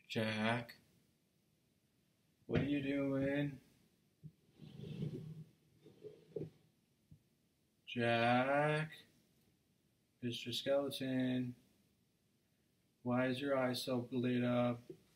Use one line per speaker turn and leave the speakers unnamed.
Jack, what are you doing? Jack, Mr. Skeleton, why is your eye so lit up?